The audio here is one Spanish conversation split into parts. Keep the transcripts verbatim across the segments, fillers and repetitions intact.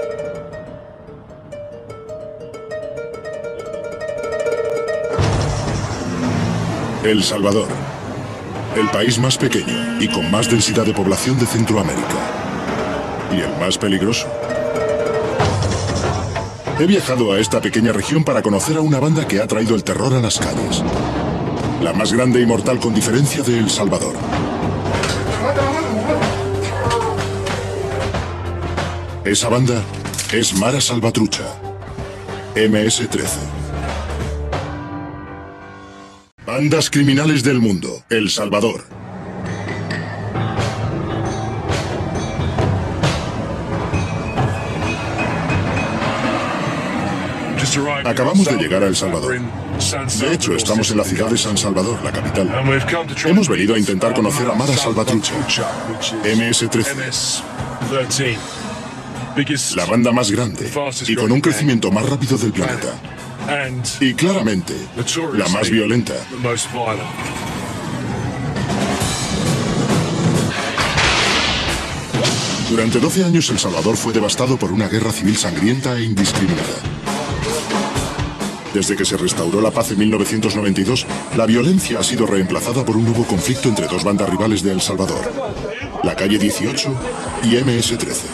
El Salvador, el país más pequeño y con más densidad de población de Centroamérica. Y el más peligroso. He viajado a esta pequeña región para conocer a una banda que ha traído el terror a las calles. La más grande y mortal con diferencia de El Salvador. Esa banda es Mara Salvatrucha, eme ese trece. Bandas criminales del mundo, El Salvador. Acabamos de llegar a El Salvador. De hecho, estamos en la ciudad de San Salvador, la capital. Hemos venido a intentar conocer a Mara Salvatrucha, eme ese trece. La banda más grande y con un crecimiento más rápido del planeta. Y claramente, la más violenta. Durante doce años, El Salvador fue devastado por una guerra civil sangrienta e indiscriminada. Desde que se restauró la paz en mil novecientos noventa y dos, la violencia ha sido reemplazada por un nuevo conflicto entre dos bandas rivales de El Salvador, la Calle dieciocho y eme ese trece.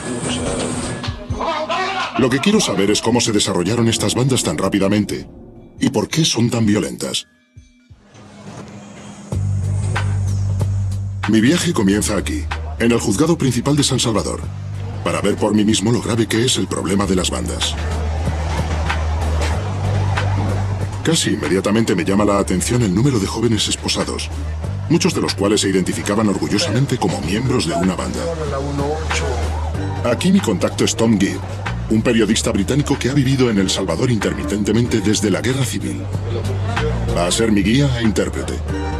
Lo que quiero saber es cómo se desarrollaron estas bandas tan rápidamente y por qué son tan violentas. Mi viaje comienza aquí, en el juzgado principal de San Salvador, para ver por mí mismo lo grave que es el problema de las bandas. Casi inmediatamente me llama la atención el número de jóvenes esposados, muchos de los cuales se identificaban orgullosamente como miembros de una banda. Aquí mi contacto es Tom Gibb, un periodista británico que ha vivido en El Salvador intermitentemente desde la Guerra Civil. Va a ser mi guía e intérprete.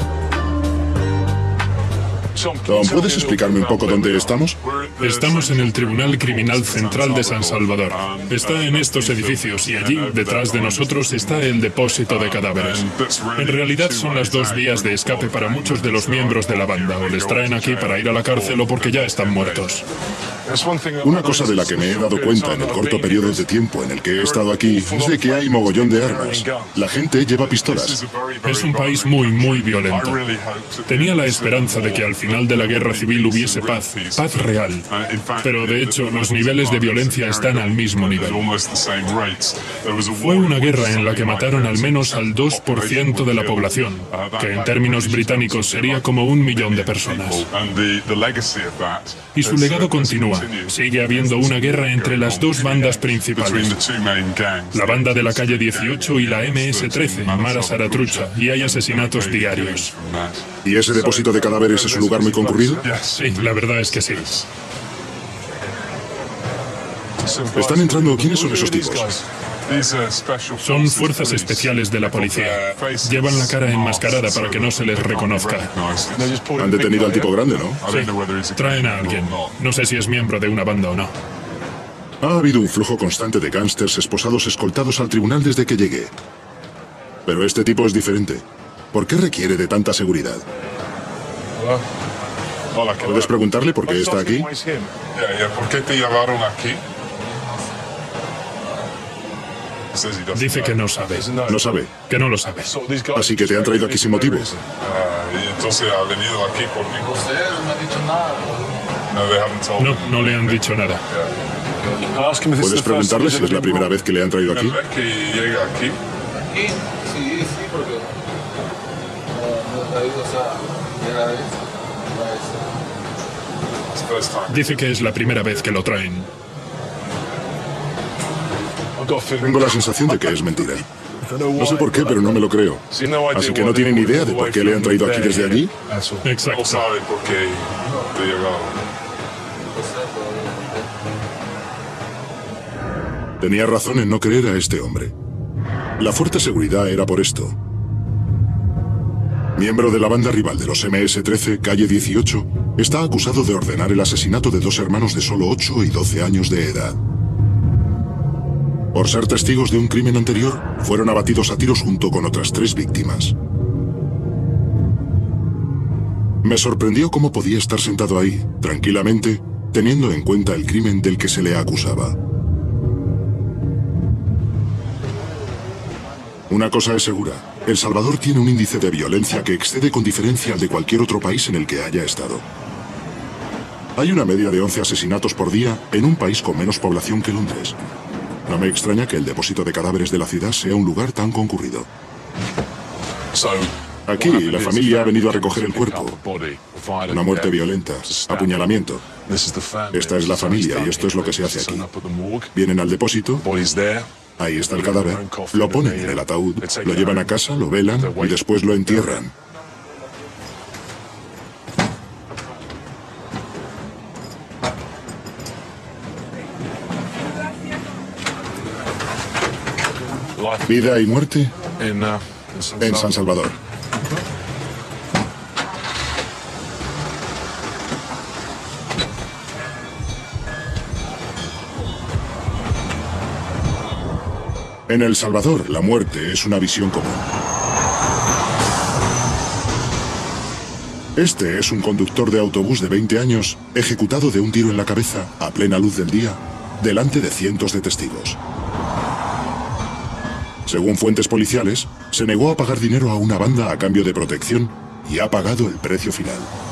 Tom, ¿puedes explicarme un poco dónde estamos? Estamos en el Tribunal Criminal Central de San Salvador. Está en estos edificios y allí, detrás de nosotros, está el depósito de cadáveres. En realidad son las dos vías de escape para muchos de los miembros de la banda. O les traen aquí para ir a la cárcel o porque ya están muertos. Una cosa de la que me he dado cuenta en el corto periodo de tiempo en el que he estado aquí es de que hay mogollón de armas. La gente lleva pistolas. Es un país muy, muy violento. Tenía la esperanza de que al final de la guerra civil hubiese paz, paz real. Pero de hecho, los niveles de violencia están al mismo nivel. Fue una guerra en la que mataron al menos al dos por ciento de la población, que en términos británicos sería como un millón de personas. Y su legado continúa. Sigue habiendo una guerra entre las dos bandas principales, la banda de la Calle dieciocho y la eme ese trece, Mara Salvatrucha, y hay asesinatos diarios. ¿Y ese depósito de cadáveres es un lugar muy concurrido? Sí, la verdad es que sí. Están entrando. ¿Quiénes son esos tipos? Son fuerzas especiales de la policía. Llevan la cara enmascarada para que no se les reconozca. Han detenido al tipo grande, ¿no? Sí, traen a alguien. No sé si es miembro de una banda o no. Ha habido un flujo constante de gángsters esposados escoltados al tribunal desde que llegué. Pero este tipo es diferente. ¿Por qué requiere de tanta seguridad? ¿Puedes preguntarle por qué está aquí? ¿Por qué te llevaron aquí? Dice que no sabe. No sabe. Que no lo sabe. Así que te han traído aquí sin motivo. Y entonces ha venido aquí por mí. No, no le han dicho nada. ¿Puedes preguntarle si es la primera vez que le han traído aquí? ¿Que llega aquí? Aquí, sí, sí, porque no ha traído esa primera vez. Dice que es la primera vez que lo traen. Tengo la sensación de que es mentira. No sé por qué, pero no me lo creo. Así que no tienen ni idea de por qué le han traído aquí desde allí. Exacto. No sabe por qué te llegaron. Tenía razón en no creer a este hombre. La fuerte seguridad era por esto. Miembro de la banda rival de los eme ese trece, Calle dieciocho, está acusado de ordenar el asesinato de dos hermanos de solo ocho y doce años de edad. Por ser testigos de un crimen anterior, fueron abatidos a tiros junto con otras tres víctimas. Me sorprendió cómo podía estar sentado ahí, tranquilamente, teniendo en cuenta el crimen del que se le acusaba. Una cosa es segura, El Salvador tiene un índice de violencia que excede con diferencia al de cualquier otro país en el que haya estado. Hay una media de once asesinatos por día en un país con menos población que Londres. No me extraña que el depósito de cadáveres de la ciudad sea un lugar tan concurrido. Aquí, la familia ha venido a recoger el cuerpo. Una muerte violenta, apuñalamiento. Esta es la familia y esto es lo que se hace aquí. Vienen al depósito, ahí está el cadáver, lo ponen en el ataúd, lo llevan a casa, lo velan y después lo entierran. Vida y muerte en San Salvador. En El Salvador, la muerte es una visión común. Este es un conductor de autobús de veinte años, ejecutado de un tiro en la cabeza, a plena luz del día, delante de cientos de testigos. Según fuentes policiales, se negó a pagar dinero a una banda a cambio de protección y ha pagado el precio final.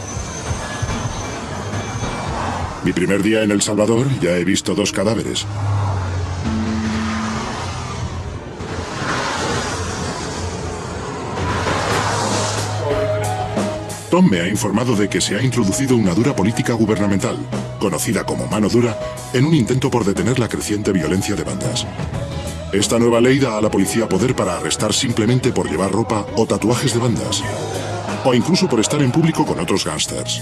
Mi primer día en El Salvador ya he visto dos cadáveres. Tom me ha informado de que se ha introducido una dura política gubernamental, conocida como mano dura, en un intento por detener la creciente violencia de bandas. Esta nueva ley da a la policía poder para arrestar simplemente por llevar ropa o tatuajes de bandas, o incluso por estar en público con otros gángsters.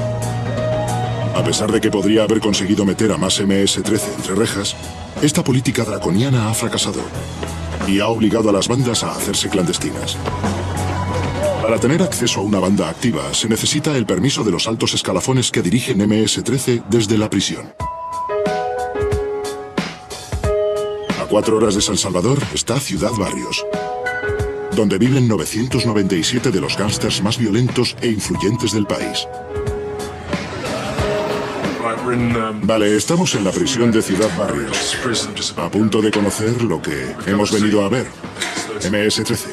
A pesar de que podría haber conseguido meter a más eme ese trece entre rejas, esta política draconiana ha fracasado y ha obligado a las bandas a hacerse clandestinas. Para tener acceso a una banda activa se necesita el permiso de los altos escalafones que dirigen eme ese trece desde la prisión. A cuatro horas de San Salvador está Ciudad Barrios, donde viven novecientos noventa y siete de los gángsters más violentos e influyentes del país. Vale, estamos en la prisión de Ciudad Barrios, a punto de conocer lo que hemos venido a ver, eme ese trece.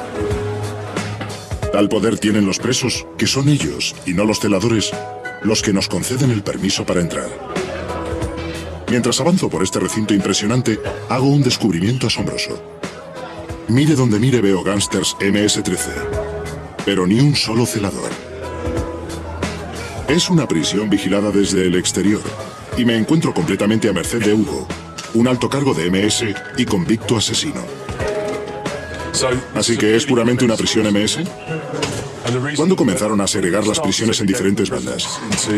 Tal poder tienen los presos, que son ellos, y no los celadores, los que nos conceden el permiso para entrar. Mientras avanzo por este recinto impresionante, hago un descubrimiento asombroso. Mire donde mire veo gángsters eme ese trece, pero ni un solo celador. Es una prisión vigilada desde el exterior, y me encuentro completamente a merced de Hugo, un alto cargo de eme ese y convicto asesino. Así que es puramente una prisión eme ese. ¿Cuándo comenzaron a segregar las prisiones en diferentes bandas?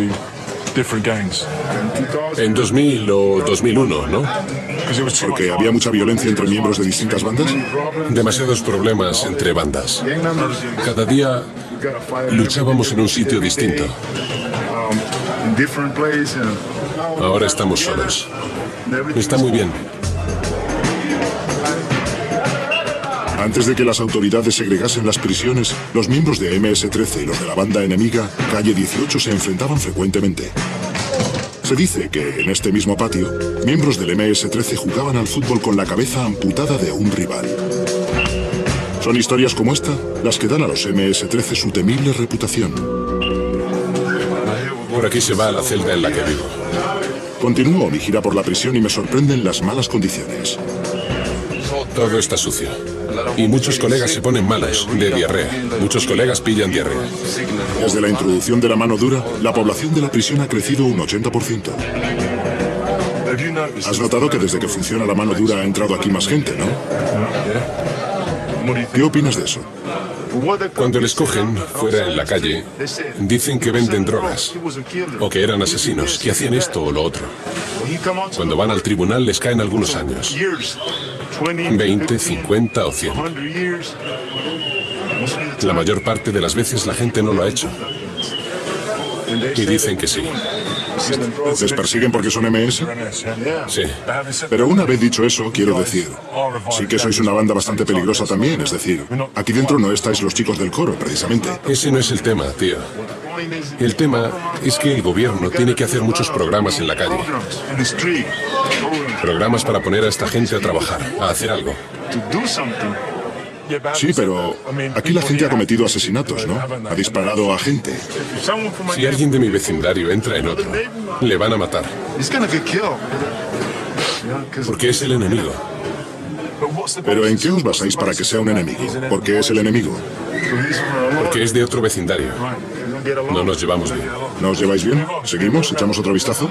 En dos mil o dos mil uno, ¿no? Porque había mucha violencia entre miembros de distintas bandas. Demasiados problemas entre bandas. Cada día luchábamos en un sitio distinto. Ahora estamos solos. Está muy bien. Antes de que las autoridades segregasen las prisiones, los miembros de eme ese trece y los de la banda enemiga, Calle dieciocho, se enfrentaban frecuentemente. Se dice que, en este mismo patio, miembros del eme ese trece jugaban al fútbol con la cabeza amputada de un rival. Son historias como esta las que dan a los eme ese trece su temible reputación. Por aquí se va a la celda en la que vivo. Continúo mi gira por la prisión y me sorprenden las malas condiciones. Todo está sucio. Y muchos colegas se ponen malos, de diarrea. Muchos colegas pillan diarrea. Desde la introducción de la mano dura, la población de la prisión ha crecido un ochenta por ciento. ¿Has notado que desde que funciona la mano dura ha entrado aquí más gente, no? ¿Qué opinas de eso? Cuando les cogen, fuera en la calle, dicen que venden drogas, o que eran asesinos, que hacían esto o lo otro. Cuando van al tribunal les caen algunos años. veinte, cincuenta o cien. La mayor parte de las veces la gente no lo ha hecho. Y dicen que sí. ¿Les persiguen porque son eme ese? Sí. Pero una vez dicho eso, quiero decir, sí que sois una banda bastante peligrosa también, es decir, aquí dentro no estáis los chicos del coro, precisamente. Ese no es el tema, tío. El tema es que el gobierno tiene que hacer muchos programas en la calle. Programas para poner a esta gente a trabajar, a hacer algo. Sí, pero aquí la gente ha cometido asesinatos, ¿no? Ha disparado a gente. Si alguien de mi vecindario entra en otro, le van a matar. Porque es el enemigo. ¿Pero en qué os basáis para que sea un enemigo? ¿Por qué es el enemigo? Porque es de otro vecindario. No nos llevamos bien. ¿No os lleváis bien? ¿Seguimos? ¿Echamos otro vistazo?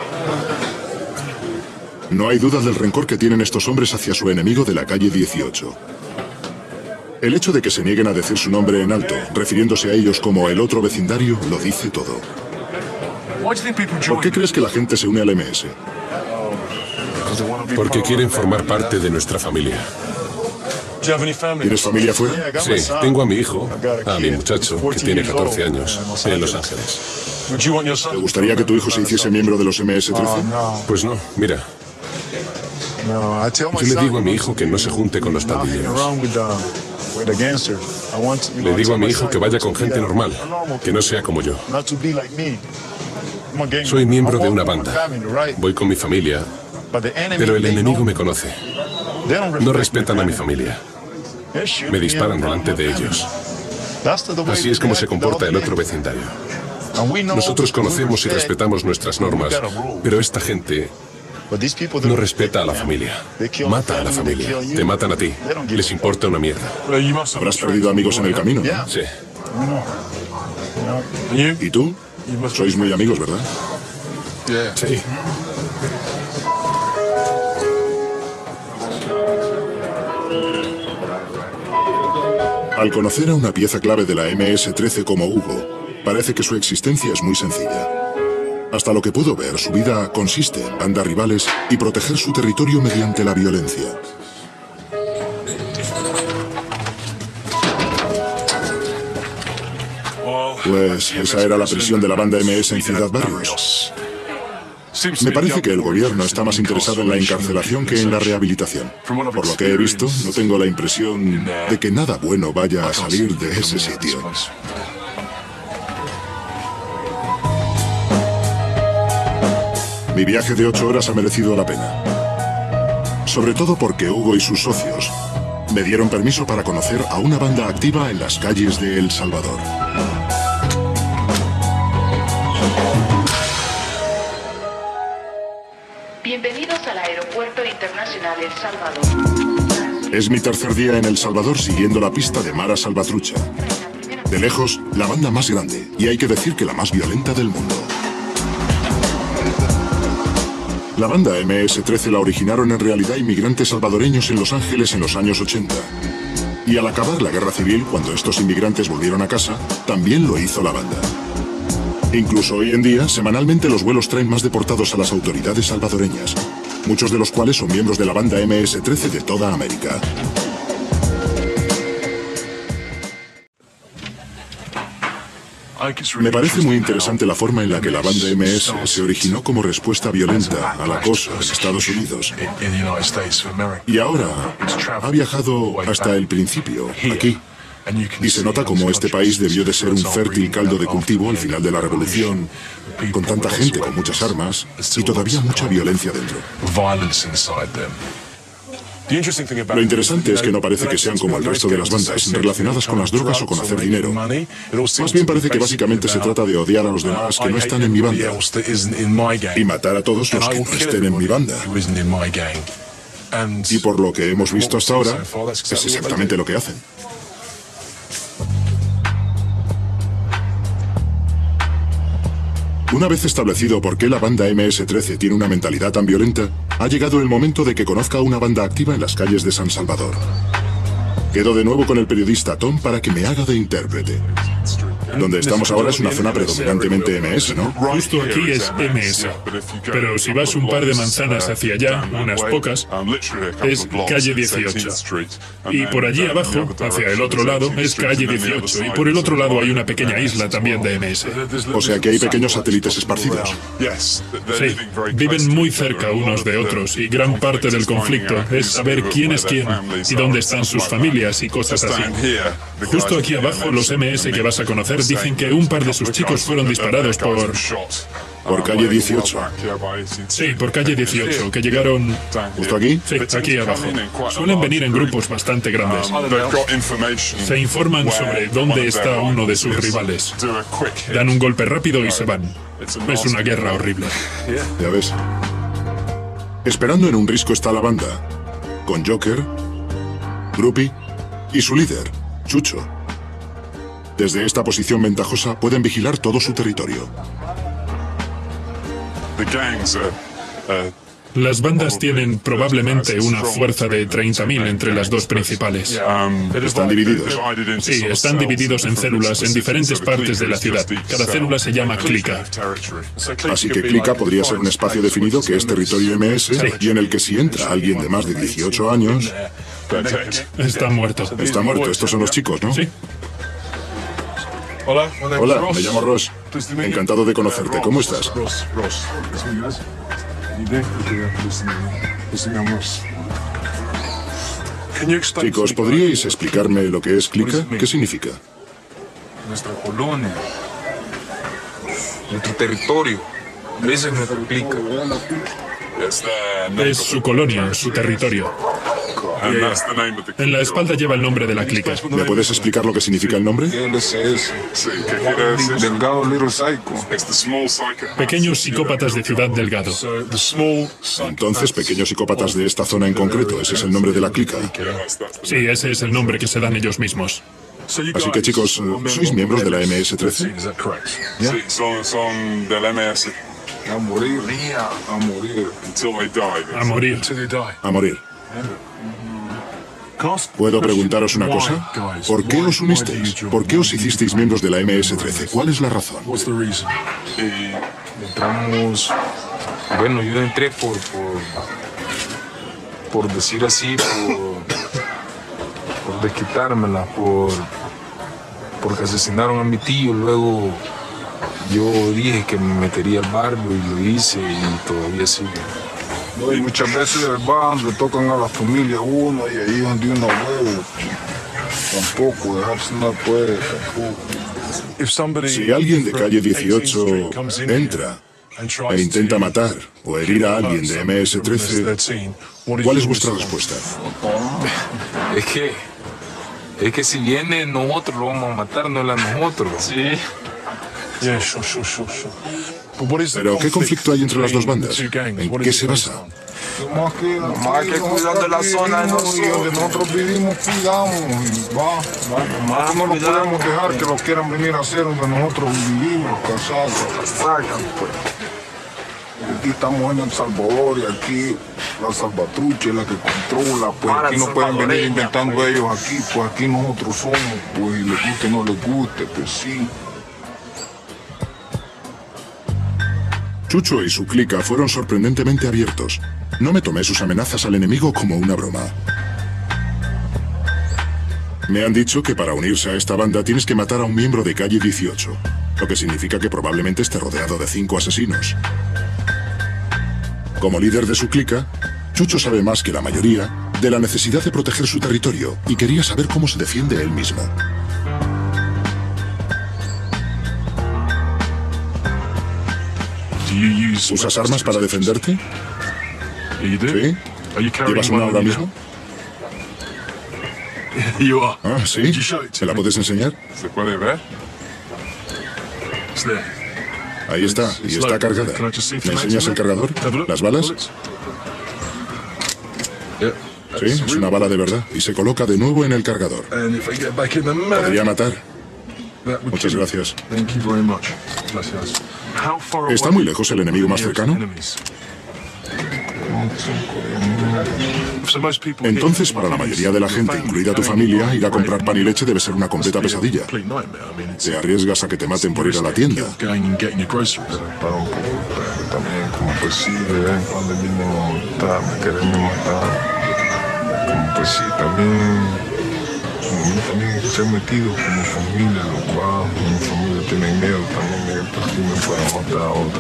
No hay duda del rencor que tienen estos hombres hacia su enemigo de la calle dieciocho. El hecho de que se nieguen a decir su nombre en alto, refiriéndose a ellos como el otro vecindario, lo dice todo. ¿Por qué crees que la gente se une al M S? Porque quieren formar parte de nuestra familia. ¿Tienes familia fuera? Sí, tengo a mi hijo, a mi muchacho, que tiene catorce años, en Los Ángeles. ¿Te gustaría que tu hijo se hiciese miembro de los M S trece? Pues no, mira. Yo le digo a mi hijo que no se junte con los pandilleros. Le digo a mi hijo que vaya con gente normal, que no sea como yo. Soy miembro de una banda. Voy con mi familia, pero el enemigo me conoce. No respetan a mi familia. Me disparan delante de ellos. Así es como se comporta el otro vecindario. Nosotros conocemos y respetamos nuestras normas, pero esta gente no respeta a la familia. Mata a la familia. Te matan a ti. Les importa una mierda. Habrás perdido amigos en el camino, ¿no? Sí. ¿Y tú? Sois muy amigos, ¿verdad? Sí. Al conocer a una pieza clave de la M S trece como Hugo, parece que su existencia es muy sencilla. Hasta lo que pudo ver, su vida consiste en bandas rivales y proteger su territorio mediante la violencia. Pues esa era la prisión de la banda M S en Ciudad Barrios. Me parece que el gobierno está más interesado en la encarcelación que en la rehabilitación. Por lo que he visto, no tengo la impresión de que nada bueno vaya a salir de ese sitio. Mi viaje de ocho horas ha merecido la pena. Sobre todo porque Hugo y sus socios me dieron permiso para conocer a una banda activa en las calles de El Salvador. Bienvenidos al Aeropuerto Internacional El Salvador. Es mi tercer día en El Salvador siguiendo la pista de Mara Salvatrucha. De lejos, la banda más grande, y hay que decir que la más violenta del mundo. La banda M S trece la originaron en realidad inmigrantes salvadoreños en Los Ángeles en los años ochenta. Y al acabar la guerra civil, cuando estos inmigrantes volvieron a casa, también lo hizo la banda. Incluso hoy en día, semanalmente los vuelos traen más deportados a las autoridades salvadoreñas, muchos de los cuales son miembros de la banda M S trece de toda América. Me parece muy interesante la forma en la que la banda M S se originó como respuesta violenta al acoso en Estados Unidos. Y ahora ha viajado hasta el principio, aquí. Y se nota como este país debió de ser un fértil caldo de cultivo al final de la revolución, con tanta gente con muchas armas y todavía mucha violencia dentro. Lo interesante es que no parece que sean como el resto de las bandas, relacionadas con las drogas o con hacer dinero. Más bien parece que básicamente se trata de odiar a los demás que no están en mi banda y matar a todos los que no estén en mi banda. Y por lo que hemos visto hasta ahora, es exactamente lo que hacen. Una vez establecido por qué la banda M S trece tiene una mentalidad tan violenta, ha llegado el momento de que conozca una banda activa en las calles de San Salvador. Quedo de nuevo con el periodista Tom para que me haga de intérprete. Donde estamos ahora es una zona predominantemente M S, ¿no? Justo aquí es M S. Pero si vas un par de manzanas hacia allá, unas pocas, es calle dieciocho. Y por allí abajo, hacia el otro lado, es calle dieciocho. Y por el otro lado hay una pequeña isla también de M S. O sea que hay pequeños satélites esparcidos. Sí, viven muy cerca unos de otros y gran parte del conflicto es saber quién es quién y dónde están sus familias y cosas así. Justo aquí abajo, los M S que vas a conocer dicen que un par de sus chicos fueron disparados por Por calle dieciocho. Sí, por calle dieciocho, que llegaron... ¿Justo aquí? Sí, aquí abajo. Suelen venir en grupos bastante grandes. Se informan sobre dónde está uno de sus rivales. Dan un golpe rápido y se van. Es una guerra horrible. Ya ves. Esperando en un risco está la banda, con Joker, Groupie y su líder, Chucho. Desde esta posición ventajosa pueden vigilar todo su territorio. Las bandas tienen probablemente una fuerza de treinta mil entre las dos principales. Están divididos. Sí, están divididos en células en diferentes partes de la ciudad. Cada célula se llama clica. Así que Clica podría ser un espacio definido que es territorio M S Sí. y en el que si entra alguien de más de dieciocho años... Está muerto. Está muerto. Estos son los chicos, ¿no? Sí. Hola, Hola, me llamo Ross. Encantado de conocerte. ¿Cómo estás? Chicos, ¿podríais explicarme lo que es Clica? ¿Qué significa? Nuestra colonia, nuestro territorio, ese es nuestro Clica. Es su colonia, su territorio. En la espalda lleva el nombre de la clica. ¿Me puedes explicar lo que significa el nombre? L S S, Sí, ¿qué quiere decir? Delgado Little Psycho. It's the small psycho. Pequeños psicópatas de Ciudad Delgado. Entonces, pequeños psicópatas de esta zona en concreto, ese es el nombre de la clica. Sí, ese es el nombre que se dan ellos mismos. Así que chicos, ¿sois miembros de la M S trece? Sí, son, son del M S A morir, a morir. until they die. A morir. A morir. ¿Puedo preguntaros una cosa? ¿Por qué os unisteis? ¿Por qué os hicisteis miembros de la M S trece? ¿Cuál es la razón? Y Entramos, bueno, yo entré por, por, por decir así, por, por desquitármela, por, porque asesinaron a mi tío, luego yo dije que me metería al barrio y lo hice y todavía sigue. No, y muchas veces van, le tocan a la familia uno y ahí donde uno huevo. Tampoco, dejarse no puede, tampoco. Si alguien de calle dieciocho entra e intenta matar o herir a alguien de M S trece, ¿cuál es vuestra respuesta? Es que, es que si viene nosotros lo vamos a matar, no la nosotros. Sí. ¿Pero qué conflicto hay entre las dos bandas? ¿En qué se basa? Más que, Más que cuidando la zona de nosotros. Y donde nosotros vivimos, cuidamos. Y va, va. Más No lo cuidamos. podemos dejar que lo quieran venir a hacer donde nosotros vivimos, casados. Sacan, pues. Aquí estamos en El Salvador y aquí la salvatrucha es la que controla, pues Para aquí no pueden venir salvadoreña, inventando pues. ellos aquí, pues aquí nosotros somos, pues y les guste o no les guste, pues sí. Chucho y su clica fueron sorprendentemente abiertos. No me tomé sus amenazas al enemigo como una broma. Me han dicho que para unirse a esta banda tienes que matar a un miembro de calle dieciocho, lo que significa que probablemente esté rodeado de cinco asesinos. Como líder de su clica, Chucho sabe más que la mayoría de la necesidad de proteger su territorio y quería saber cómo se defiende él mismo. ¿Usas armas para defenderte? ¿Sí? ¿Llevas una ahora mismo? Ah, ¿sí? ¿Se la puedes enseñar? ¿se puede ver? Ahí está, y está cargada. ¿Me enseñas el cargador? ¿Las balas? Sí, es una bala de verdad. Y se coloca de nuevo en el cargador. Podría matar. Muchas gracias. ¿Está muy lejos el enemigo más cercano? Entonces, para la mayoría de la gente, incluida tu familia, ir a comprar pan y leche debe ser una completa pesadilla. Te arriesgas a que te maten por ir a la tienda. Para un poco, pero también como pues sí, de vez en cuando vienen a matarme, quererme matar. Como pues sí, también, como también se han metido como familia, lo cual mi familia tiene miedo también de que aquí me puedan matar a otra.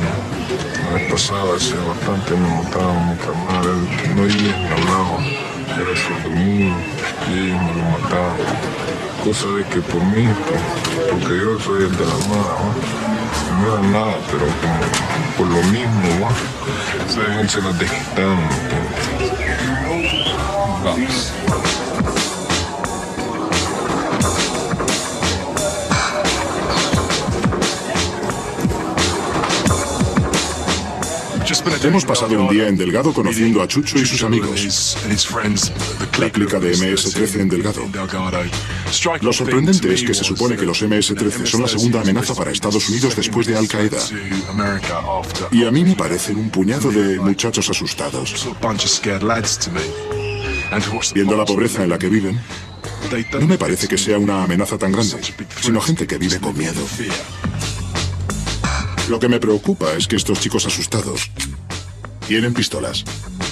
La vez pasada, hace bastante me mataron a mi carnal, él no iba ni hablaba. era sordomudo y ellos me lo mataban. Cosa de que por mí, pues, porque yo soy el de la Armada, ¿no? No era nada, pero como por lo mismo, ¿no? Se, se las desquitaban, ¿entiendes? Hemos pasado un día en Delgado conociendo a Chucho y sus amigos, la clica de eme ese trece en Delgado. Lo sorprendente es que se supone que los eme ese trece son la segunda amenaza para Estados Unidos después de Al Qaeda. Y a mí me parecen un puñado de muchachos asustados. Viendo la pobreza en la que viven, no me parece que sea una amenaza tan grande, sino gente que vive con miedo. Lo que me preocupa es que estos chicos asustados tienen pistolas.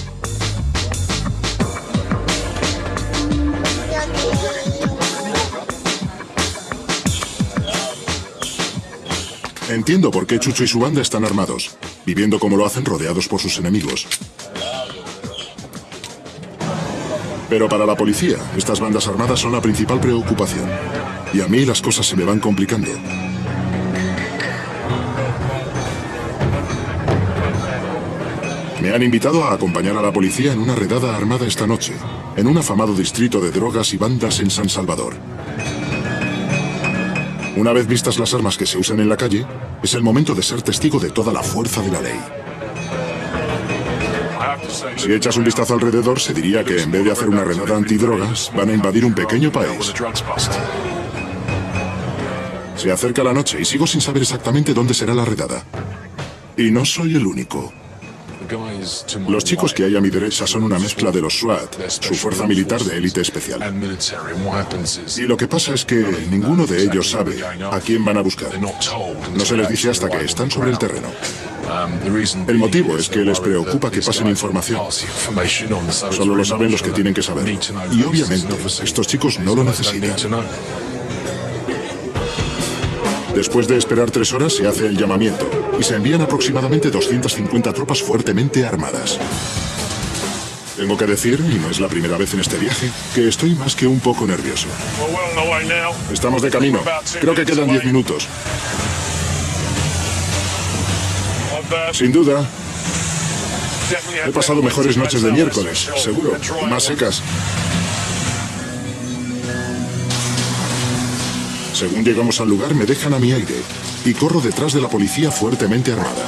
Entiendo por qué Chucho y su banda están armados, viviendo como lo hacen rodeados por sus enemigos. Pero para la policía, estas bandas armadas son la principal preocupación. Y a mí las cosas se me van complicando. Me han invitado a acompañar a la policía en una redada armada esta noche, en un afamado distrito de drogas y bandas en San Salvador. Una vez vistas las armas que se usan en la calle, es el momento de ser testigo de toda la fuerza de la ley. Si echas un vistazo alrededor, se diría que en vez de hacer una redada antidrogas, van a invadir un pequeño país. Se acerca la noche y sigo sin saber exactamente dónde será la redada. Y no soy el único. Los chicos que hay a mi derecha son una mezcla de los SWAT, su fuerza militar de élite especial. Y lo que pasa es que ninguno de ellos sabe a quién van a buscar. No se les dice hasta que están sobre el terreno. El motivo es que les preocupa que pasen información. Solo lo saben los que tienen que saber. Y obviamente, estos chicos no lo necesitan. Después de esperar tres horas se hace el llamamiento y se envían aproximadamente doscientas cincuenta tropas fuertemente armadas. Tengo que decir, y no es la primera vez en este viaje, que estoy más que un poco nervioso. Estamos de camino. Creo que quedan diez minutos. Sin duda. He pasado mejores noches de miércoles, seguro, más secas. Según llegamos al lugar, me dejan a mi aire y corro detrás de la policía fuertemente armada.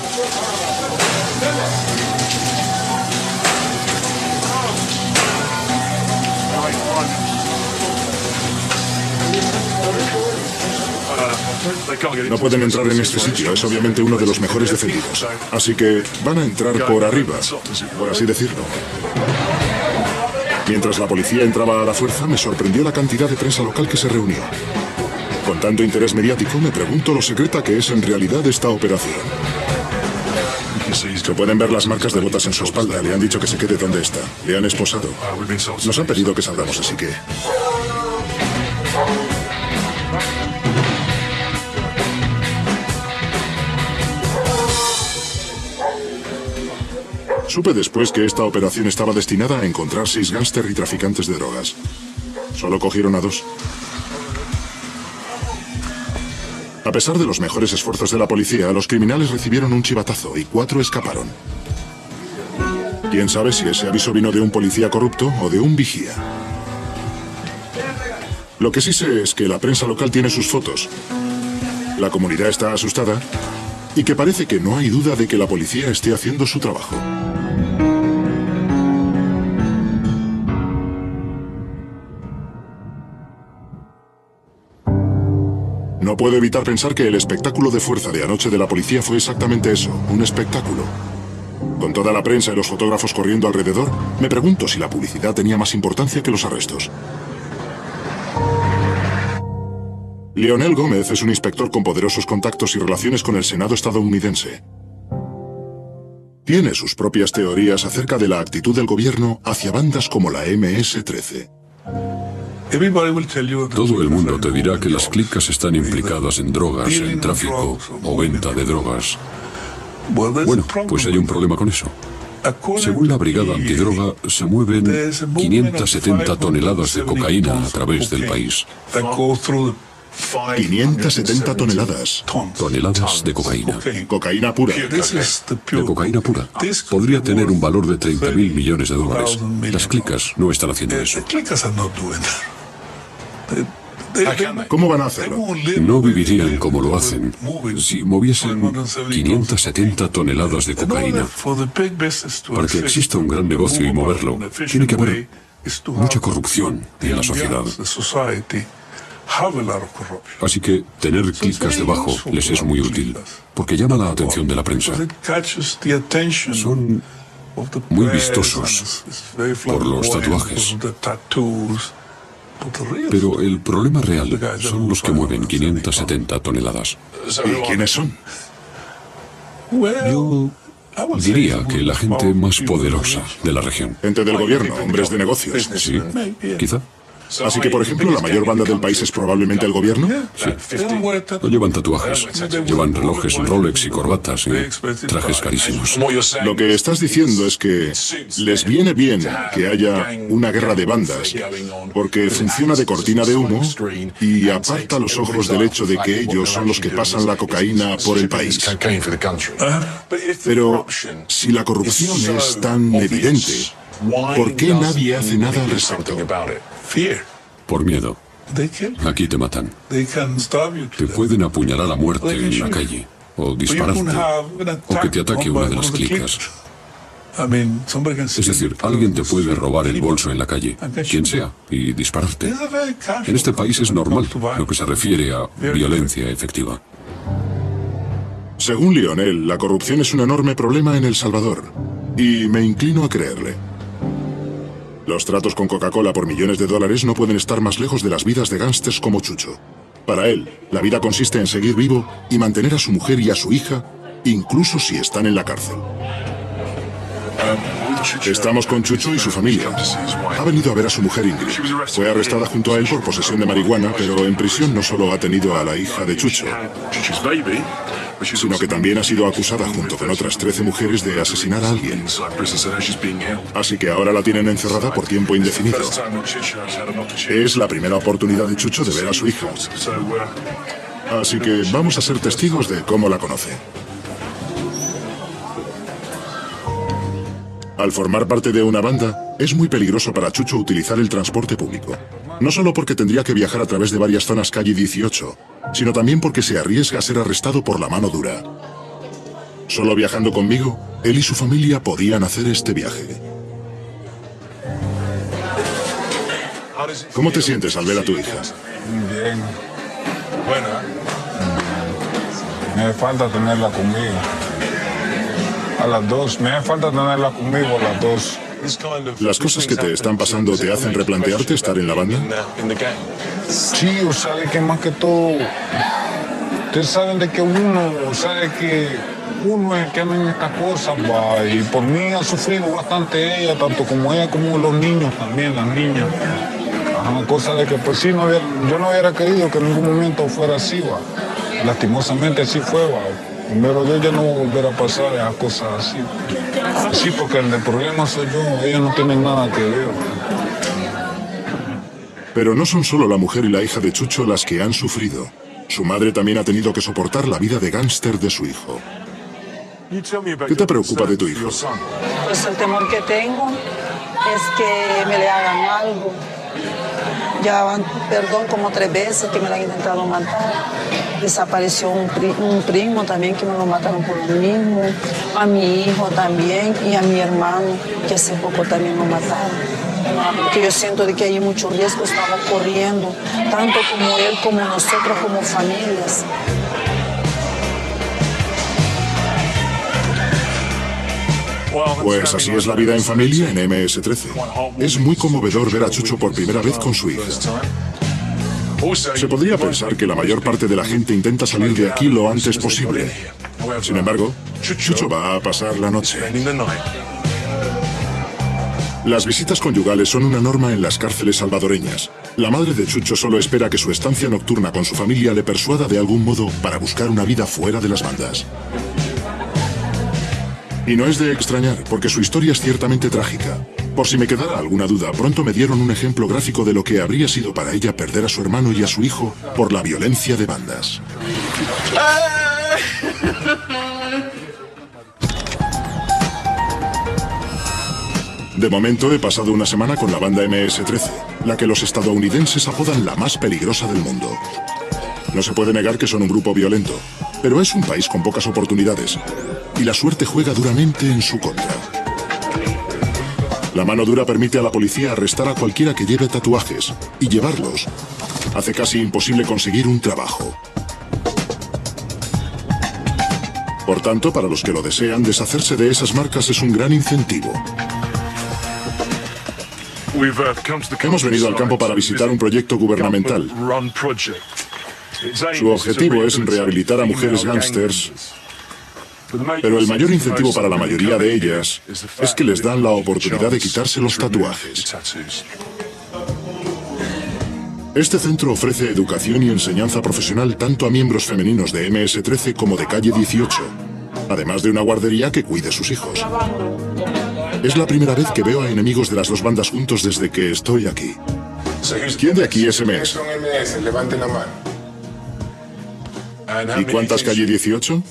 No pueden entrar en este sitio, es obviamente uno de los mejores defendidos. Así que van a entrar por arriba, por así decirlo. Mientras la policía entraba a la fuerza, me sorprendió la cantidad de prensa local que se reunió. Con tanto interés mediático, me pregunto lo secreta que es en realidad esta operación. Se pueden ver las marcas de botas en su espalda. Le han dicho que se quede donde está. Le han esposado. Nos han pedido que salgamos, así que... Supe después que esta operación estaba destinada a encontrar seis gángster y traficantes de drogas. Solo cogieron a dos. A pesar de los mejores esfuerzos de la policía, los criminales recibieron un chivatazo y cuatro escaparon. ¿Quién sabe si ese aviso vino de un policía corrupto o de un vigía? Lo que sí sé es que la prensa local tiene sus fotos. La comunidad está asustada y que parece que no hay duda de que la policía esté haciendo su trabajo. No puedo evitar pensar que el espectáculo de fuerza de anoche de la policía fue exactamente eso, un espectáculo. Con toda la prensa y los fotógrafos corriendo alrededor, me pregunto si la publicidad tenía más importancia que los arrestos. Leonel Gómez es un inspector con poderosos contactos y relaciones con el Senado estadounidense. Tiene sus propias teorías acerca de la actitud del gobierno hacia bandas como la eme ese trece. Todo el mundo te dirá que las clicas están implicadas en drogas, en tráfico o venta de drogas. Bueno, pues hay un problema con eso. Según la brigada antidroga, se mueven quinientas setenta toneladas de cocaína a través del país. quinientas setenta toneladas. Toneladas de cocaína. Cocaína pura. De cocaína pura. Podría tener un valor de treinta mil millones de dólares. Las clicas no están haciendo eso. ¿Cómo van a hacerlo? No vivirían como lo hacen si moviesen quinientas setenta toneladas de cocaína. Para que exista un gran negocio y moverlo, tiene que haber mucha corrupción en la sociedad. Así que tener clicas debajo les es muy útil, porque llama la atención de la prensa. Son muy vistosos por los tatuajes. Pero el problema real son los que mueven quinientas setenta toneladas. ¿Y quiénes son? Yo diría que la gente más poderosa de la región. Gente del gobierno, hombres de negocios. Sí, quizá. Así que, por ejemplo, la mayor banda del país es probablemente el gobierno. Sí. No llevan tatuajes, llevan relojes Rolex y corbatas y trajes carísimos. Lo que estás diciendo es que les viene bien que haya una guerra de bandas, porque funciona de cortina de humo y aparta los ojos del hecho de que ellos son los que pasan la cocaína por el país. Pero si la corrupción es tan evidente, ¿por qué nadie hace nada al respecto? Por miedo. Aquí te matan. Te pueden apuñalar a muerte en la calle, o dispararte, o que te ataque una de las clicas. Es decir, alguien te puede robar el bolso en la calle, quien sea, y dispararte. En este país es normal lo que se refiere a violencia efectiva. Según Lionel, la corrupción es un enorme problema en El Salvador, y me inclino a creerle. Los tratos con Coca-Cola por millones de dólares no pueden estar más lejos de las vidas de gángsters como Chucho. Para él, la vida consiste en seguir vivo y mantener a su mujer y a su hija, incluso si están en la cárcel. Estamos con Chucho y su familia. Ha venido a ver a su mujer Ingrid. Fue arrestada junto a él por posesión de marihuana, pero en prisión no solo ha tenido a la hija de Chucho, sino que también ha sido acusada junto con otras trece mujeres de asesinar a alguien. Así que ahora la tienen encerrada por tiempo indefinido. Es la primera oportunidad de Chucho de ver a su hija. Así que vamos a ser testigos de cómo la conoce. Al formar parte de una banda, es muy peligroso para Chucho utilizar el transporte público. No solo porque tendría que viajar a través de varias zonas calle dieciocho, sino también porque se arriesga a ser arrestado por la mano dura. Solo viajando conmigo, él y su familia podían hacer este viaje. ¿Cómo te sientes al ver a tu hija? Bien. Bueno. Me hace falta tenerla conmigo. A las dos. Me hace falta tenerla conmigo a las dos. ¿Las cosas que te están pasando te hacen replantearte estar en la banda? Sí, o sea, de que más que todo, ustedes saben de que uno, o sea, de que uno es el que anda en estas cosas, va, y por mí ha sufrido bastante ella, tanto como ella como los niños también, las niñas. Ajá, cosa de que pues sí, no hubiera, yo no hubiera querido que en ningún momento fuera así, va. Lastimosamente así fue, va. Primero de ella no volverá a pasar esas cosas así. Sí, porque el problema soy yo, ellos no tienen nada que ver. Pero no son solo la mujer y la hija de Chucho las que han sufrido. Su madre también ha tenido que soportar la vida de gángster de su hijo. ¿Qué te preocupa de tu hijo? Pues el temor que tengo es que me le hagan algo. Ya van, perdón, como tres veces que me lo han intentado matar. Desapareció un, pri un primo también que me lo mataron por lo mismo. A mi hijo también y a mi hermano, que hace poco también lo mataron. Que yo siento de que hay mucho riesgo, estamos corriendo, tanto como él, como nosotros, como familias. Pues así es la vida en familia en eme ese trece. Es muy conmovedor ver a Chucho por primera vez con su hija. Se podría pensar que la mayor parte de la gente intenta salir de aquí lo antes posible. Sin embargo, Chucho va a pasar la noche. Las visitas conyugales son una norma en las cárceles salvadoreñas. La madre de Chucho solo espera que su estancia nocturna con su familia le persuada de algún modo para buscar una vida fuera de las bandas. Y no es de extrañar, porque su historia es ciertamente trágica. Por si me quedara alguna duda, pronto me dieron un ejemplo gráfico de lo que habría sido para ella perder a su hermano y a su hijo por la violencia de bandas. De momento he pasado una semana con la banda eme ese trece, la que los estadounidenses apodan la más peligrosa del mundo. No se puede negar que son un grupo violento, pero es un país con pocas oportunidades, y la suerte juega duramente en su contra. La mano dura permite a la policía arrestar a cualquiera que lleve tatuajes, y llevarlos hace casi imposible conseguir un trabajo. Por tanto, para los que lo desean, deshacerse de esas marcas es un gran incentivo. Hemos venido al campo para visitar un proyecto gubernamental. Su objetivo es rehabilitar a mujeres gángsters, pero el mayor incentivo para la mayoría de ellas es que les dan la oportunidad de quitarse los tatuajes. Este centro ofrece educación y enseñanza profesional tanto a miembros femeninos de eme ese trece como de Calle dieciocho, además de una guardería que cuide sus hijos. Es la primera vez que veo a enemigos de las dos bandas juntos desde que estoy aquí. ¿Quién de aquí es eme ese? Levanten la mano. ¿Y cuántas Calle dieciocho?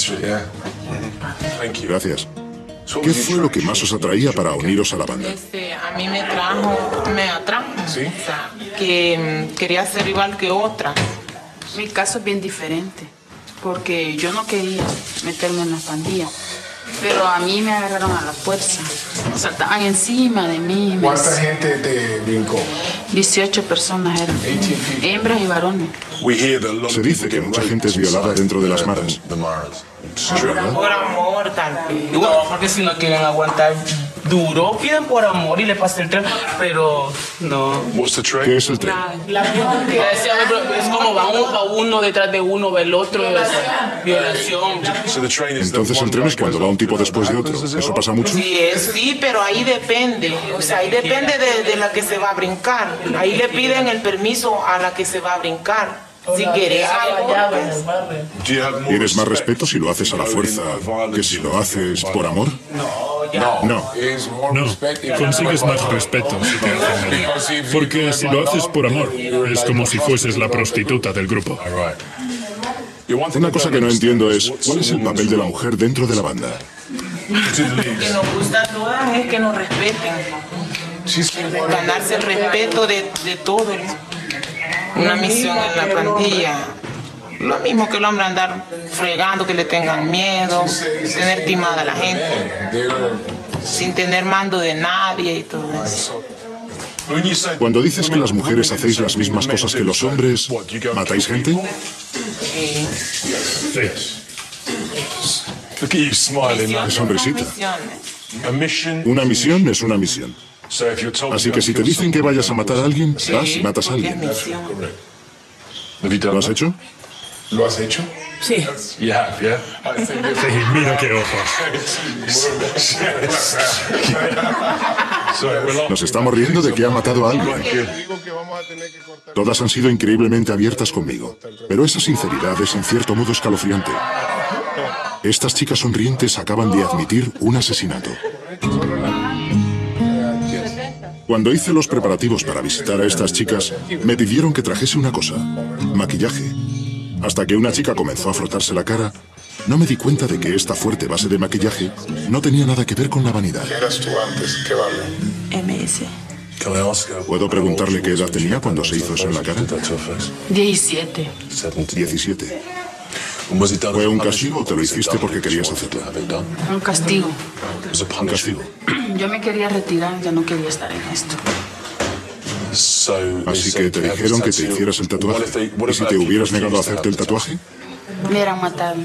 Gracias. ¿Qué fue lo que más os atraía para uniros a la banda? Este, a mí me trajo, me atrajo, ¿sí? O sea, que mm, quería ser igual que otra. Mi caso es bien diferente, porque yo no quería meterme en la pandilla, pero a mí me agarraron a la fuerza. Saltaban encima de mí. ¿Cuánta me... gente te brincó? dieciocho personas eran, hembras y varones. Se dice que mucha gente es violada dentro de las maras. Por amor, tal vez. No, porque si no quieren aguantar duro, piden por amor y le pasan el tren, pero no. ¿Qué es el tren? La violencia es como va uno, va uno detrás de uno, va el otro, es violación. Entonces el tren es cuando va un tipo después de otro. ¿Eso pasa mucho? Sí, es, sí, pero ahí depende. O sea, ahí depende de, de la que se va a brincar. Ahí le piden el permiso a la que se va a brincar. Si quieres algo, ¿tienes más respeto si lo haces a la fuerza que si lo haces por amor? No, no. No, consigues más respeto si te hacen daño. Porque si lo haces por amor, es como si fueses la prostituta del grupo. Una cosa que no entiendo es, ¿cuál es el papel de la mujer dentro de la banda? Que nos gusta a todas es que nos respeten. Ganarse el respeto de, de todo el mundo. Una misión en la pandilla. Lo mismo que el hombre andar fregando, que le tengan miedo, tener timada a la gente, sin tener mando de nadie y todo eso. Cuando dices que las mujeres hacéis las mismas cosas que los hombres, ¿matáis gente? Sí. Qué sonrisita. Una misión es una misión. Así que si te dicen que vayas a matar a alguien, vas y matas a alguien. ¿Lo has hecho? ¿Lo has hecho? Sí. Sí, mira qué ojos. Nos estamos riendo de que ha matado a alguien. Todas han sido increíblemente abiertas conmigo, pero esa sinceridad es en cierto modo escalofriante. Estas chicas sonrientes acaban de admitir un asesinato. Cuando hice los preparativos para visitar a estas chicas, me pidieron que trajese una cosa: maquillaje. Hasta que una chica comenzó a frotarse la cara, no me di cuenta de que esta fuerte base de maquillaje no tenía nada que ver con la vanidad. ¿Qué eras tú antes? ¿Qué vale? eme ese. ¿Puedo preguntarle qué edad tenía cuando se hizo eso en la cara? diecisiete. diecisiete. ¿Fue un castigo o te lo hiciste porque querías hacerlo? Un castigo. Un castigo. Yo me quería retirar, ya no quería estar en esto. Así que te dijeron que te hicieras el tatuaje. ¿Y si te hubieras negado a hacerte el tatuaje? Me hubieran matado.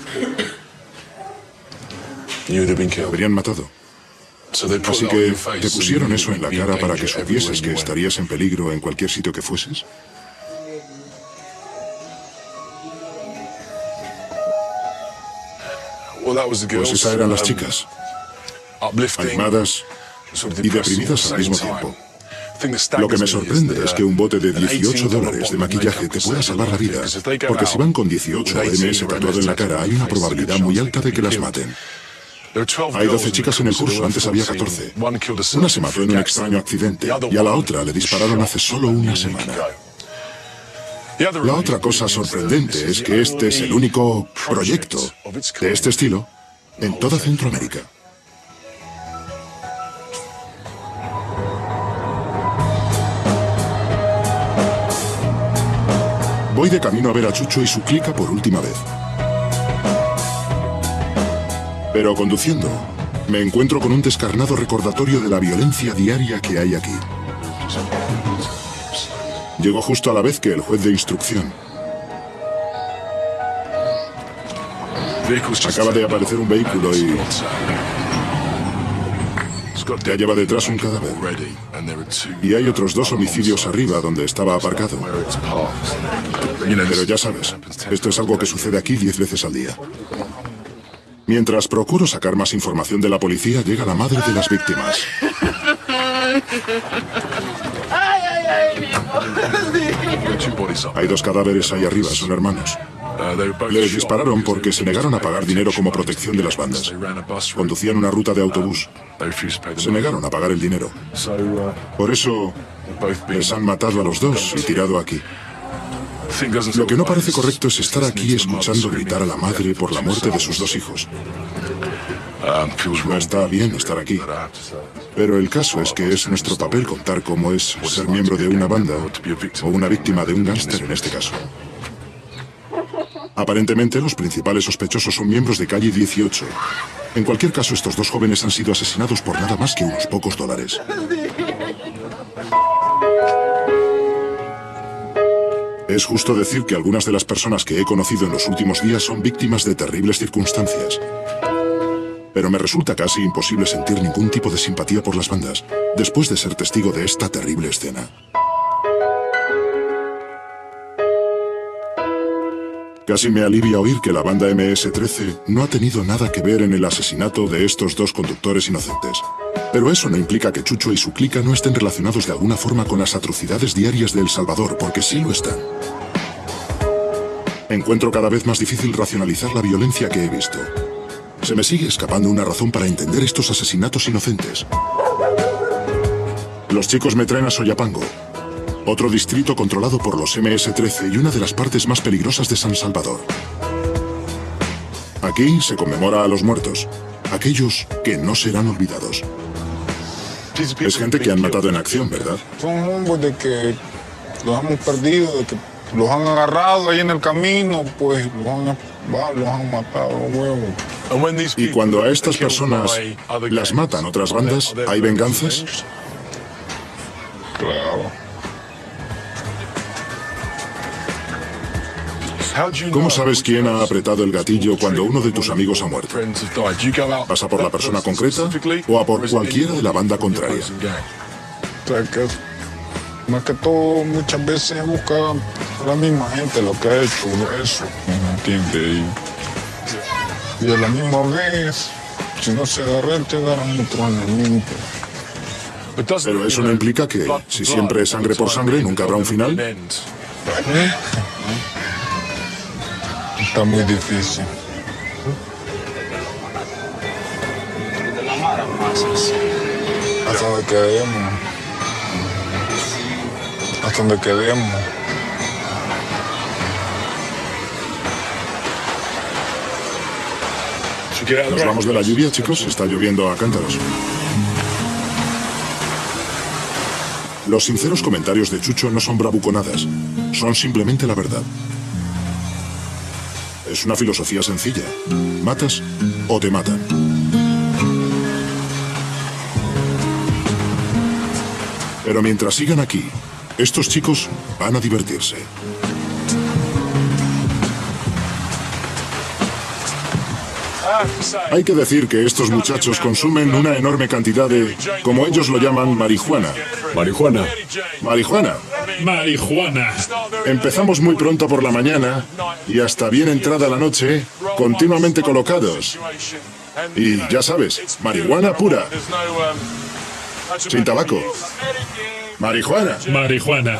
Te habrían matado. Así que te pusieron eso en la cara para que supieses que estarías en peligro en cualquier sitio que fueses. Pues esas eran las chicas, animadas y deprimidas al mismo tiempo. Lo que me sorprende es que un bote de dieciocho dólares de maquillaje te pueda salvar la vida, porque si van con dieciocho eme ese tatuado en la cara, hay una probabilidad muy alta de que las maten. Hay doce chicas en el curso, antes había catorce. Una se mató en un extraño accidente y a la otra le dispararon hace solo una semana. La otra cosa sorprendente es que este es el único proyecto de este estilo en toda Centroamérica. Voy de camino a ver a Chucho y su clica por última vez. Pero conduciendo, me encuentro con un descarnado recordatorio de la violencia diaria que hay aquí. Llego justo a la vez que el juez de instrucción. Acaba de aparecer un vehículo y ya lleva detrás un cadáver. Y hay otros dos homicidios arriba donde estaba aparcado. Pero ya sabes, esto es algo que sucede aquí diez veces al día. Mientras procuro sacar más información de la policía, llega la madre de las víctimas. Hay dos cadáveres ahí arriba, son hermanos. Les dispararon porque se negaron a pagar dinero como protección de las bandas. Conducían una ruta de autobús. Se negaron a pagar el dinero. Por eso les han matado a los dos y tirado aquí. Lo que no parece correcto es estar aquí escuchando gritar a la madre por la muerte de sus dos hijos. No está bien estar aquí. Pero el caso es que es nuestro papel contar cómo es ser miembro de una banda o una víctima de un gángster en este caso. Aparentemente, los principales sospechosos son miembros de Calle dieciocho. En cualquier caso, estos dos jóvenes han sido asesinados por nada más que unos pocos dólares. Es justo decir que algunas de las personas que he conocido en los últimos días son víctimas de terribles circunstancias. Pero me resulta casi imposible sentir ningún tipo de simpatía por las bandas, después de ser testigo de esta terrible escena. Casi me alivia oír que la banda eme ese trece no ha tenido nada que ver en el asesinato de estos dos conductores inocentes. Pero eso no implica que Chucho y su clica no estén relacionados de alguna forma con las atrocidades diarias de El Salvador, porque sí lo están. Encuentro cada vez más difícil racionalizar la violencia que he visto. Se me sigue escapando una razón para entender estos asesinatos inocentes. Los chicos me traen a Soyapango, otro distrito controlado por los eme ese trece y una de las partes más peligrosas de San Salvador. Aquí se conmemora a los muertos, aquellos que no serán olvidados. Es gente que han matado en acción, ¿verdad? Son hombres de que los hemos perdido, de que los han agarrado ahí en el camino, pues los han, los han matado, huevos. Y cuando a estas personas las matan otras bandas, ¿hay venganzas? Claro. ¿Cómo sabes quién ha apretado el gatillo cuando uno de tus amigos ha muerto? ¿Vas a por la persona concreta o a por cualquiera de la banda contraria? O sea, que más que todo, muchas veces busca la misma gente lo que ha hecho eso, ¿me entiendes? Y, y a la misma vez, si no se agarra, te agarran otro enemigo. Pero eso no implica que, si siempre es sangre por sangre, nunca habrá un final. Está muy difícil. Hasta donde quedemos. Hasta donde quedemos. Nos vamos de la lluvia, chicos. Está lloviendo a cántaros. Los sinceros comentarios de Chucho no son bravuconadas. Son simplemente la verdad. Es una filosofía sencilla. Matas o te matan. Pero mientras sigan aquí, estos chicos van a divertirse. Hay que decir que estos muchachos consumen una enorme cantidad de, como ellos lo llaman, marihuana. Marihuana. Marihuana. Marihuana. Empezamos muy pronto por la mañana y hasta bien entrada la noche, continuamente colocados. Y ya sabes, marihuana pura. Sin tabaco. Marihuana. Marihuana.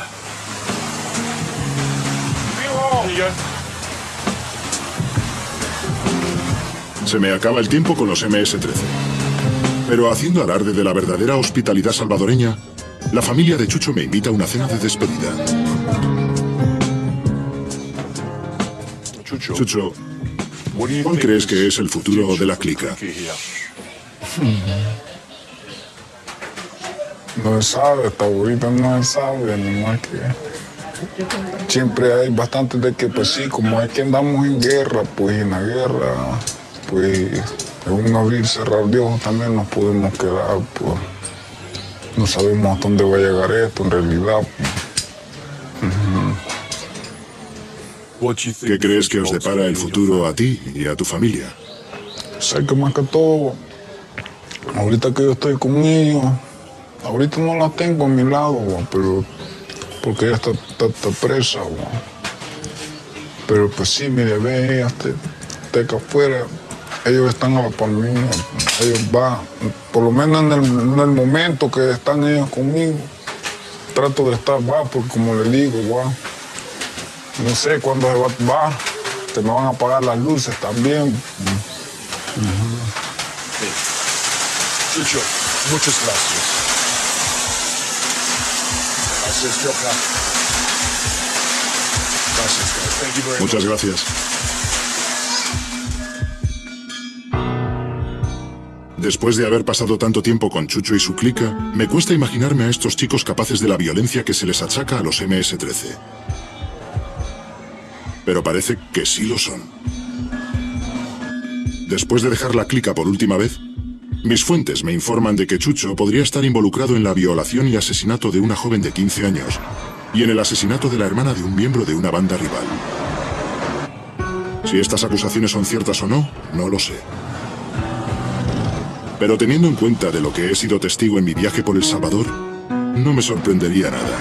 Se me acaba el tiempo con los eme ese trece. Pero haciendo alarde de la verdadera hospitalidad salvadoreña, la familia de Chucho me invita a una cena de despedida. Chucho, ¿cuál crees que es el futuro de la clica? No se sabe, hasta ahorita no se sabe, nomás que siempre hay bastante de que, pues sí, como es que andamos en guerra, pues en la guerra, pues en un abrir y cerrar de ojos también nos podemos quedar, pues no sabemos a dónde va a llegar esto en realidad. Pues. ¿Qué crees que os depara el futuro a ti y a tu familia? Sé que más que todo, ahorita que yo estoy con ellos, ahorita no la tengo a mi lado, güey, pero porque ella está, está, está presa, güey. Pero pues sí, mire, ve, ella está, está acá afuera, ellos están a la par mí, ellos van, por lo menos en el, en el momento que están ellos conmigo, trato de estar, va, porque como le digo, güey, no sé cuándo se va, va, te me van a apagar las luces también. Uh-huh. Chucho, muchas gracias. Muchas gracias. Después de haber pasado tanto tiempo con Chucho y su clica, me cuesta imaginarme a estos chicos capaces de la violencia que se les achaca a los eme ese trece. Pero parece que sí lo son. Después de dejar la clica por última vez, mis fuentes me informan de que Chucho podría estar involucrado en la violación y asesinato de una joven de quince años y en el asesinato de la hermana de un miembro de una banda rival. Si estas acusaciones son ciertas o no, no lo sé. Pero teniendo en cuenta de lo que he sido testigo en mi viaje por El Salvador, no me sorprendería nada.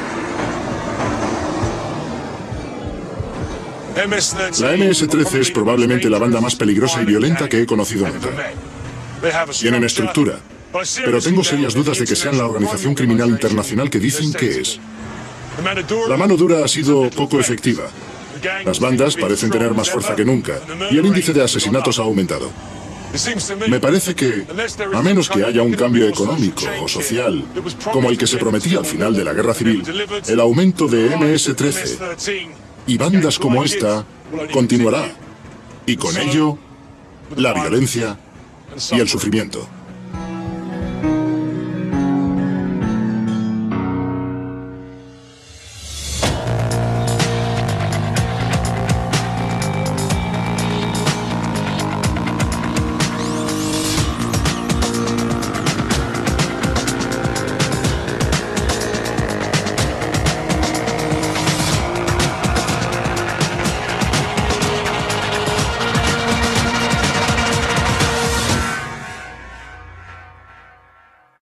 La eme ese trece es probablemente la banda más peligrosa y violenta que he conocido nunca. Tienen estructura, pero tengo serias dudas de que sean la organización criminal internacional que dicen que es. La mano dura ha sido poco efectiva. Las bandas parecen tener más fuerza que nunca, y el índice de asesinatos ha aumentado. Me parece que, a menos que haya un cambio económico o social, como el que se prometía al final de la Guerra Civil, el aumento de eme ese trece y bandas como esta continuará, y con ello, la violencia y el sufrimiento.